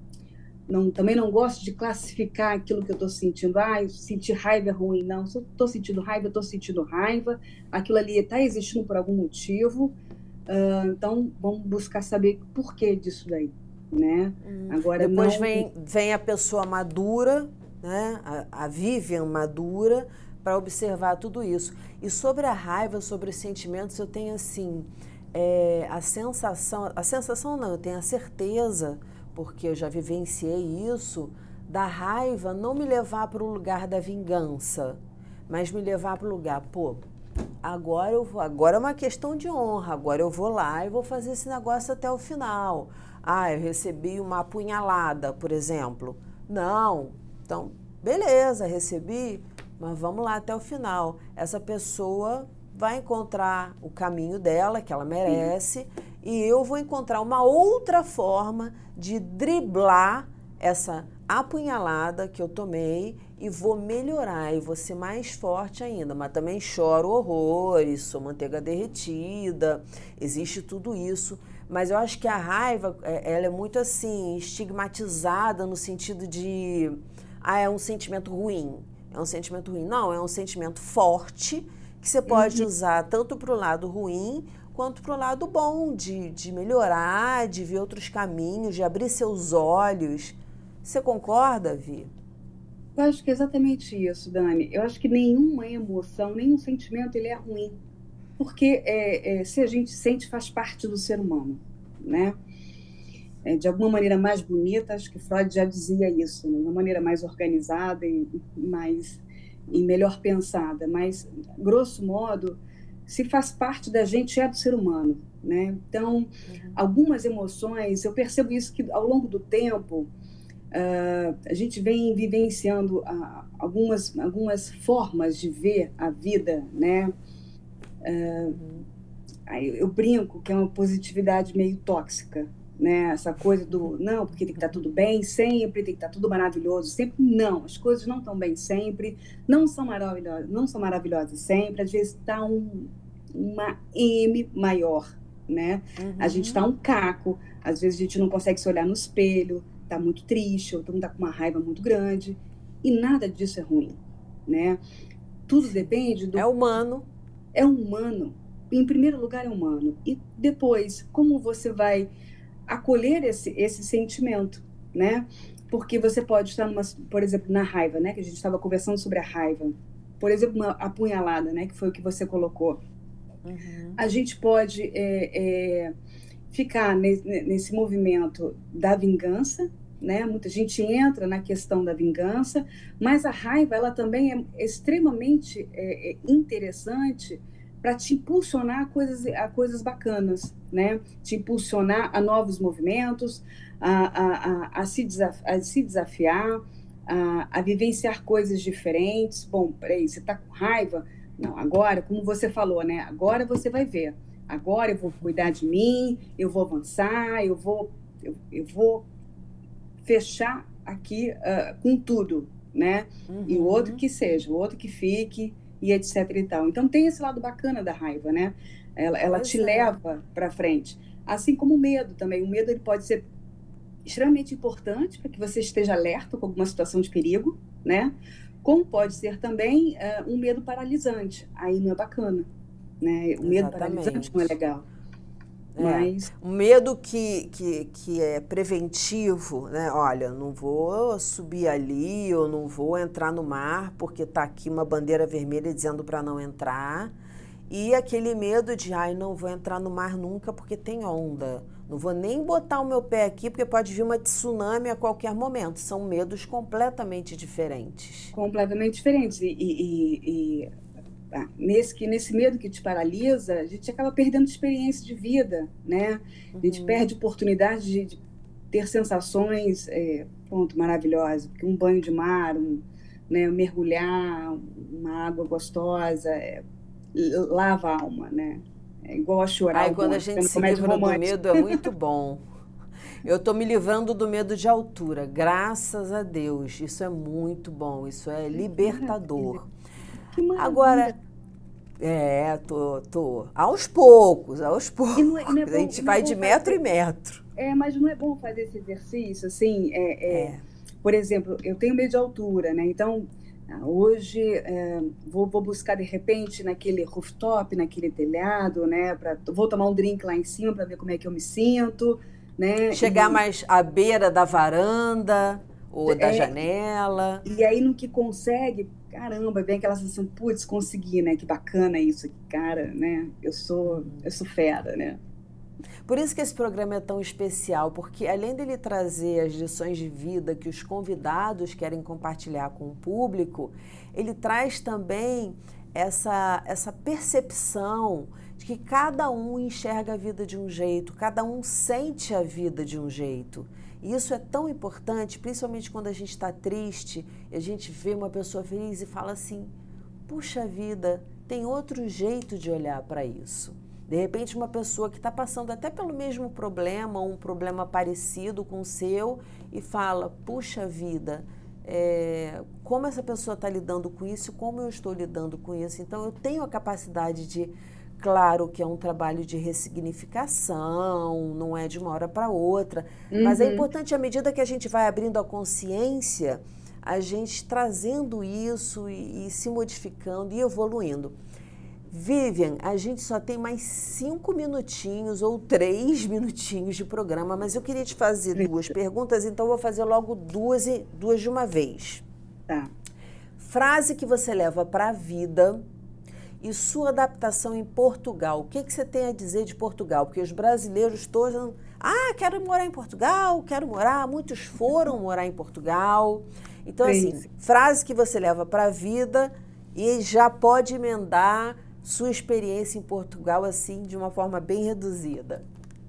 não, também não gosto de classificar aquilo que eu estou sentindo. Ah, eu sentir raiva é ruim. Não, se eu estou sentindo raiva, eu estou sentindo raiva. Aquilo ali está existindo por algum motivo. Uh, então, vamos buscar saber por que disso daí, né? Hum. Agora, Depois não... vem, vem a pessoa madura, né? a, a Vivian madura, para observar tudo isso. E sobre a raiva, sobre os sentimentos, eu tenho assim, é, a sensação, a sensação não, eu tenho a certeza, porque eu já vivenciei isso, da raiva não me levar para o lugar da vingança, mas me levar para o lugar, pô, agora eu vou, agora é uma questão de honra, agora eu vou lá e vou fazer esse negócio até o final. Ah, eu recebi uma apunhalada, por exemplo. Não, então, beleza, recebi, mas vamos lá até o final. Essa pessoa vai encontrar o caminho dela, que ela merece, e eu vou encontrar uma outra forma de driblar essa apunhalada que eu tomei e vou melhorar e vou ser mais forte ainda. Mas também choro horrores, sou manteiga derretida, existe tudo isso. Mas eu acho que a raiva, ela é muito assim, estigmatizada no sentido de, ah, é um sentimento ruim. É um sentimento ruim. Não, é um sentimento forte que você pode usar tanto para o lado ruim quanto para o lado bom, de, de melhorar, de ver outros caminhos, de abrir seus olhos. Você concorda, Vi? Eu acho que é exatamente isso, Dani. Eu acho que nenhuma emoção, nenhum sentimento, ele é ruim. Porque é, é, se a gente sente, faz parte do ser humano, né? É, de alguma maneira mais bonita, acho que Freud já dizia isso, né? De uma maneira mais organizada e mais e melhor pensada. Mas, grosso modo, se faz parte da gente, é do ser humano, né? Então, uhum. algumas emoções, eu percebo isso que ao longo do tempo, Uh, a gente vem vivenciando uh, algumas, algumas formas de ver a vida, né? Uh, aí eu brinco que é uma positividade meio tóxica, né? Essa coisa do, não, porque tem que estar tudo bem sempre, tem que estar tudo maravilhoso sempre. Não, as coisas não estão bem sempre, não são maravilhosas, não são maravilhosas sempre, às vezes está um, uma M maior, né? Uhum. A gente está um caco, às vezes a gente não consegue se olhar no espelho, está muito triste, ou está com uma raiva muito grande, e nada disso é ruim, né? Tudo depende do... É humano. É humano. Em primeiro lugar, é humano. E depois, como você vai acolher esse, esse sentimento, né? Porque você pode estar, numa, por exemplo, na raiva, né? Que a gente estava conversando sobre a raiva. Por exemplo, uma apunhalada, né? Que foi o que você colocou. Uhum. A gente pode... É, é, ficar nesse, nesse movimento da vingança, né? Muita gente entra na questão da vingança, mas a raiva ela também é extremamente é, é interessante para te impulsionar a coisas, a coisas bacanas, né? Te impulsionar a novos movimentos, a, a, a, a, se, desaf, a se desafiar, a, a vivenciar coisas diferentes. Bom, peraí, você está com raiva? Não, agora, como você falou, né? Agora você vai ver. Agora eu vou cuidar de mim, eu vou avançar, eu vou, eu, eu vou fechar aqui uh, com tudo, né? Uhum. E o outro que seja, o outro que fique, e etc e tal. Então tem esse lado bacana da raiva, né? Ela, ela te é. leva para frente. Assim como o medo também. O medo ele pode ser extremamente importante para que você esteja alerta com alguma situação de perigo, né? Como pode ser também uh, um medo paralisante. Aí não é bacana. Né? O medo paralisante não é legal. É. Mas... O medo que, que, que é preventivo, né? Olha, não vou subir ali, ou não vou entrar no mar, porque está aqui uma bandeira vermelha dizendo para não entrar. E aquele medo de, ai, não vou entrar no mar nunca porque tem onda. Não vou nem botar o meu pé aqui porque pode vir uma tsunami a qualquer momento. São medos completamente diferentes. Completamente diferentes. E... e, e... Ah, nesse, que, nesse medo que te paralisa, a gente acaba perdendo experiência de vida, né? A gente uhum. perde oportunidade de, de ter sensações é, pronto, maravilhosas, porque um banho de mar, um, né, mergulhar, uma água gostosa, é, lava a alma, né? É igual a chorar. Ai, quando a gente se livra do medo é muito bom. Eu estou me livrando do medo de altura, graças a Deus. Isso é muito bom, isso é libertador. Que maravilha. Agora, é, tô, tô aos poucos, aos poucos. E não é, e não é bom, a gente não é vai bom de metro fazer, em metro. É, mas não é bom fazer esse exercício, assim, é, é, É. por exemplo, eu tenho medo de altura, né? Então, hoje é, vou, vou buscar de repente naquele rooftop, naquele telhado, né? Pra, vou tomar um drink lá em cima para ver como é que eu me sinto, né? Chegar E, mais à beira da varanda ou da é, janela. e aí no que consegue, caramba, vem aquela sensação, putz, consegui, né? Que bacana isso aqui, cara, né? Eu sou, eu sou fera, né? Por isso que esse programa é tão especial, porque além dele trazer as lições de vida que os convidados querem compartilhar com o público, ele traz também essa, essa percepção de que cada um enxerga a vida de um jeito, cada um sente a vida de um jeito. E isso é tão importante, principalmente quando a gente está triste, e a gente vê uma pessoa feliz e fala assim, puxa vida, tem outro jeito de olhar para isso. De repente, uma pessoa que está passando até pelo mesmo problema, um problema parecido com o seu, e fala, puxa vida, é, como essa pessoa está lidando com isso, como eu estou lidando com isso. Então, eu tenho a capacidade de, claro que é um trabalho de ressignificação, não é de uma hora para outra, uhum. Mas é importante, à medida que a gente vai abrindo a consciência, a gente trazendo isso e, e se modificando e evoluindo. Vivian, a gente só tem mais cinco minutinhos ou três minutinhos de programa, mas eu queria te fazer duas perguntas, então eu vou fazer logo duas, duas de uma vez. Tá. Frase que você leva para a vida e sua adaptação em Portugal. O que, que você tem a dizer de Portugal? Porque os brasileiros todos... Ah, quero morar em Portugal, quero morar... Muitos foram morar em Portugal. Então, assim, sim. Frase que você leva para a vida e já pode emendar sua experiência em Portugal, assim, de uma forma bem reduzida,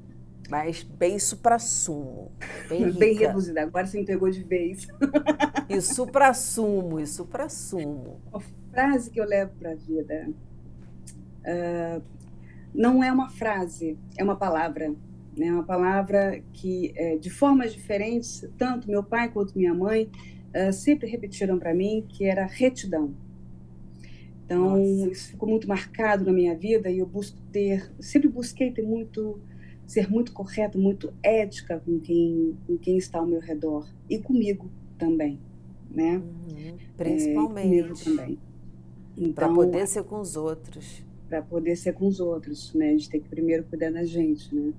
mas bem supra-sumo, bem rica. Bem reduzida, agora você me pegou de vez. E supra-sumo, e supra-sumo. A frase que eu levo para a vida uh, não é uma frase, é uma palavra. É né? Uma palavra que, é, de formas diferentes, tanto meu pai quanto minha mãe uh, sempre repetiram para mim, que era retidão. Então, Nossa. Isso ficou muito marcado na minha vida e eu busco ter, sempre busquei ter muito, ser muito correta, muito ética com quem, com quem está ao meu redor e comigo também, né? Uhum. Principalmente. É, comigo também. Então, para poder ser com os outros. Para poder ser com os outros, né? A gente tem que primeiro cuidar da gente, né?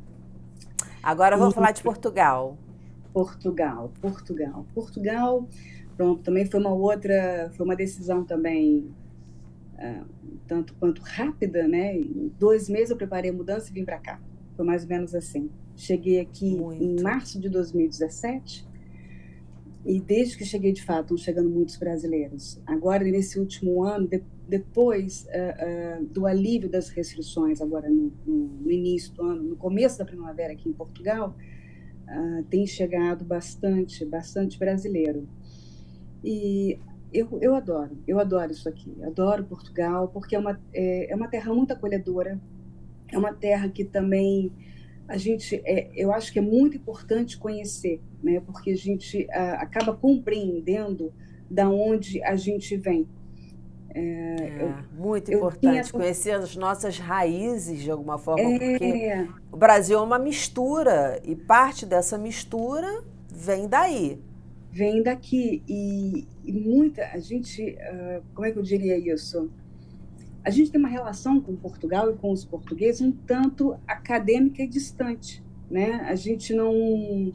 Agora vamos e... falar de Portugal. Portugal, Portugal. Portugal, pronto, também foi uma outra, foi uma decisão também... Uh, tanto quanto rápida, né? Em dois meses eu preparei a mudança e vim para cá. Foi mais ou menos assim. Cheguei aqui Muito. em março de dois mil e dezessete e desde que cheguei, de fato, estão chegando muitos brasileiros. Agora, nesse último ano, de, depois uh, uh, do alívio das restrições, agora no, no, no início do ano, no começo da primavera aqui em Portugal, uh, tem chegado bastante, bastante brasileiro. E Eu, eu adoro, eu adoro isso aqui, adoro Portugal, porque é uma, é, é uma terra muito acolhedora, é uma terra que também a gente, é, eu acho que é muito importante conhecer, né? Porque a gente a, acaba compreendendo da onde a gente vem. É, é eu, muito importante essa... conhecer as nossas raízes de alguma forma, é... porque o Brasil é uma mistura e parte dessa mistura vem daí. Vem daqui e, e muita, a gente, uh, como é que eu diria isso? A gente tem uma relação com Portugal e com os portugueses um tanto acadêmica e distante, né? A gente não...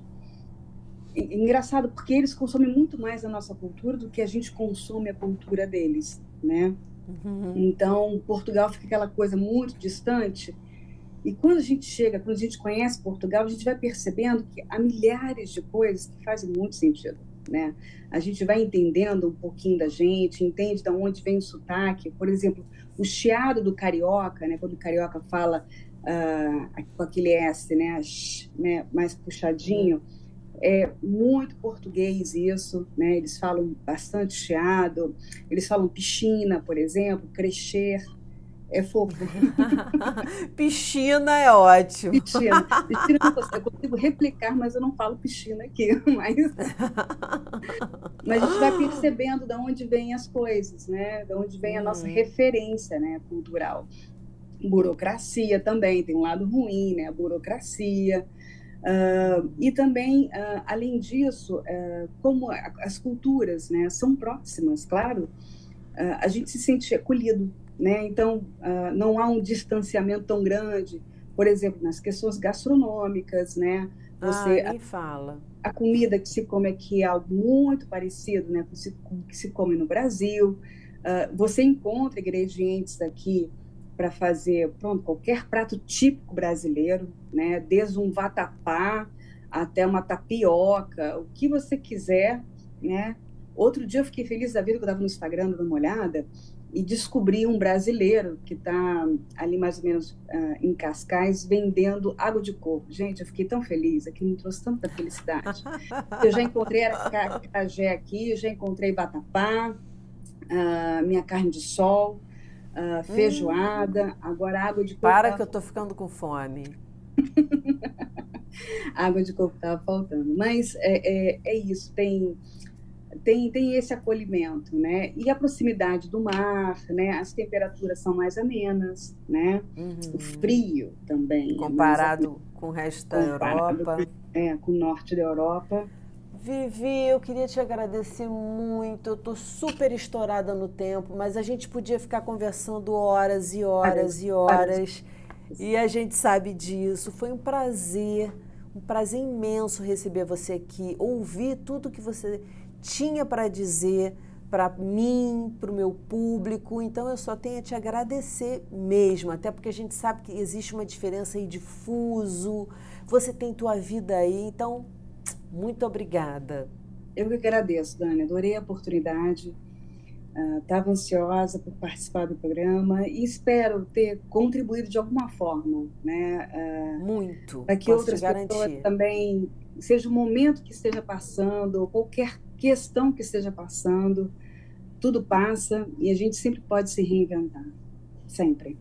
É engraçado, porque eles consomem muito mais a nossa cultura do que a gente consome a cultura deles, né? Uhum. Então, Portugal fica aquela coisa muito distante. E quando a gente chega, quando a gente conhece Portugal, a gente vai percebendo que há milhares de coisas que fazem muito sentido, né? A gente vai entendendo um pouquinho da gente, entende de onde vem o sotaque. Por exemplo, o chiado do carioca, né? Quando o carioca fala uh, com aquele S, né? né? Mais puxadinho, é muito português isso, né? Eles falam bastante chiado, eles falam piscina, por exemplo, crescer. É fofo. Piscina é ótimo. Piscina. Piscina eu, consigo, eu consigo replicar, mas eu não falo piscina aqui. Mas, mas a gente vai percebendo de onde vêm as coisas, né? De onde vem a nossa Uhum. referência, né, cultural. Burocracia também, tem um lado ruim, né? A burocracia. Uh, e também, uh, além disso, uh, como a, as culturas, né, são próximas, claro, uh, a gente se sente acolhido, né? Então, uh, não há um distanciamento tão grande, por exemplo, nas questões gastronômicas, né? Ah, Você, nem fala. a, a comida que se come aqui é algo muito parecido, né, com o que se come no Brasil. Uh, você encontra ingredientes aqui para fazer, pronto, qualquer prato típico brasileiro, né? Desde um vatapá até uma tapioca, o que você quiser, né? Outro dia eu fiquei feliz da vida que eu estava no Instagram dando uma olhada e descobri um brasileiro que está ali mais ou menos uh, em Cascais vendendo água de coco. Gente, eu fiquei tão feliz, aquilo me trouxe tanta felicidade. Eu já encontrei acarajé aqui, já encontrei vatapá, uh, minha carne de sol, Uh, feijoada, hum. Agora água de coco. Para tava... que eu tô ficando com fome. Água de coco estava faltando. Mas é, é, é isso, tem, tem, tem esse acolhimento, né? E a proximidade do mar, né? As temperaturas são mais amenas, né? Uhum. O frio também. Comparado é mais com o resto da comparado Europa. Com, é, com o norte da Europa. Vivi, eu queria te agradecer muito, eu tô super estourada no tempo, mas a gente podia ficar conversando horas e horas e horas, e a gente sabe disso. Foi um prazer, um prazer imenso receber você aqui, ouvir tudo que você tinha para dizer para mim, para o meu público, então eu só tenho a te agradecer mesmo, até porque a gente sabe que existe uma diferença aí de fuso, você tem tua vida aí, então... Muito obrigada. Eu que agradeço, Dani. Adorei a oportunidade. Estava uh, ansiosa por participar do programa e espero ter contribuído de alguma forma, né? Uh, Muito. Para que Posso outras te garantir. pessoas também, seja o momento que esteja passando, ou qualquer questão que esteja passando, tudo passa e a gente sempre pode se reinventar. Sempre.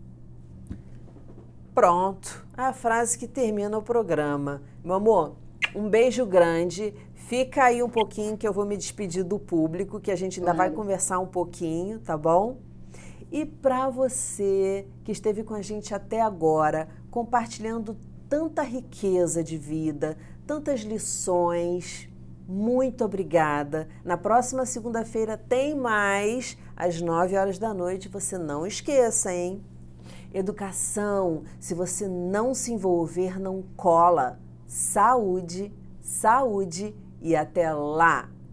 Pronto. A frase que termina o programa. Meu amor, um beijo grande, fica aí um pouquinho que eu vou me despedir do público, que a gente ainda claro. Vai conversar um pouquinho, tá bom? E para você que esteve com a gente até agora, compartilhando tanta riqueza de vida, tantas lições, muito obrigada. Na próxima segunda-feira tem mais, às nove horas da noite, você não esqueça, hein? Educação, se você não se envolver, não cola. Saúde, saúde e até lá!